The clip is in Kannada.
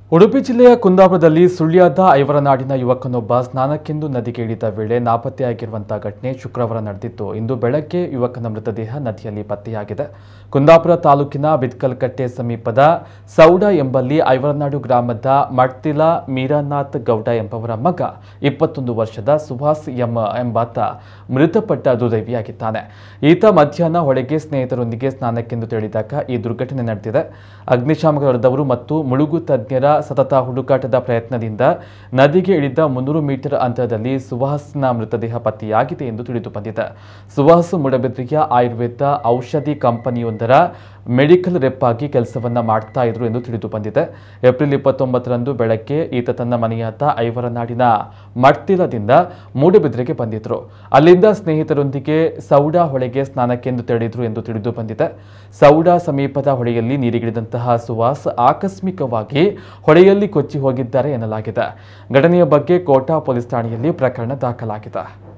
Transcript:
ಉಡುಪಿ ಜಿಲ್ಲೆಯ ಕುಂದಾಪುರದಲ್ಲಿ ಸುಳ್ಯದ ಐವರನಾಡಿನ ಯುವಕನೊಬ್ಬ ಸ್ನಾನಕ್ಕೆಂದು ನದಿಗೆ ಇಳಿದ ವೇಳೆ ನಾಪತ್ತೆಯಾಗಿರುವಂತಹ ಘಟನೆ ಶುಕ್ರವಾರ ನಡೆದಿತ್ತು. ಇಂದು ಬೆಳಗ್ಗೆ ಯುವಕನ ಮೃತದೇಹ ನದಿಯಲ್ಲಿ ಪತ್ತೆಯಾಗಿದೆ. ಕುಂದಾಪುರ ತಾಲೂಕಿನ ಬಿತ್ಕಲ್ಕಟ್ಟೆ ಸಮೀಪದ ಸೌಡ ಎಂಬಲ್ಲಿ ಐವರನಾಡು ಗ್ರಾಮದ ಮಡ್ತಿಲ ಮೀರಾನಾಥ್ ಗೌಡ ಎಂಬವರ ಮಗ 21 ವರ್ಷದ ಸುಭಾಸ್ ಎಂಬಾತ ಮೃತಪಟ್ಟ ದುರ್ದೈವಿಯಾಗಿದ್ದಾನೆ. ಈತ ಮಧ್ಯಾಹ್ನ ಹೊಳೆಗೆ ಸ್ನೇಹಿತರೊಂದಿಗೆ ಸ್ನಾನಕ್ಕೆಂದು ತೆರಳಿದಾಗ ಈ ದುರ್ಘಟನೆ ನಡೆದಿದೆ. ಅಗ್ನಿಶಾಮಕ ದಳದವರು ಮತ್ತು ಮುಳುಗು ತಜ್ಞರ ಸತತ ಹುಡುಕಾಟದ ಪ್ರಯತ್ನದಿಂದ ನದಿಗೆ ಇಳಿದ 300 ಮೀಟರ್ ಅಂತರದಲ್ಲಿ ಸುಭಾಸ್ನ ಮೃತದೇಹ ಪತ್ತೆಯಾಗಿದೆ ಎಂದು ತಿಳಿದು ಬಂದಿದೆ. ಸುಭಾಸ್ ಮೂಡಬಿದ್ರೆಯ ಆಯುರ್ವೇದ ಔಷಧಿ ಕಂಪನಿಯೊಂದರ ಮೆಡಿಕಲ್ ರೆಪ್ ಆಗಿ ಕೆಲಸವನ್ನ ಮಾಡ್ತಾ ಇದ್ರು ಎಂದು ತಿಳಿದು ಬಂದಿದೆ. ಏಪ್ರಿಲ್ 29ರಂದು ಬೆಳಗ್ಗೆ ಈತ ತನ್ನ ಮನೆಯಾದ ಐವರನಾಡಿನ ಮಡ್ತಿಲದಿಂದ ಮೂಡಬಿದ್ರೆಗೆ ಬಂದಿದ್ರು. ಅಲ್ಲಿಂದ ಸ್ನೇಹಿತರೊಂದಿಗೆ ಸೌಡಾ ಹೊಳೆಗೆ ಸ್ನಾನಕ್ಕೆಂದು ತೆರಳಿದ್ರು ಎಂದು ತಿಳಿದು ಬಂದಿದೆ. ಸೌಡಾ ಸಮೀಪದ ಹೊಳೆಯಲ್ಲಿ ನೀರಿಗಿಳಿದಂತಹ ಸುಭಾಸ್ ಆಕಸ್ಮಿಕವಾಗಿ ಹೊಳೆಯಲ್ಲಿ ಕೊಚ್ಚಿ ಹೋಗಿದ್ದಾರೆ ಎನ್ನಲಾಗಿದೆ. ಘಟನೆಯ ಬಗ್ಗೆ ಕೋಟಾ ಪೊಲೀಸ್ ಠಾಣೆಯಲ್ಲಿ ಪ್ರಕರಣ ದಾಖಲಾಗಿದೆ.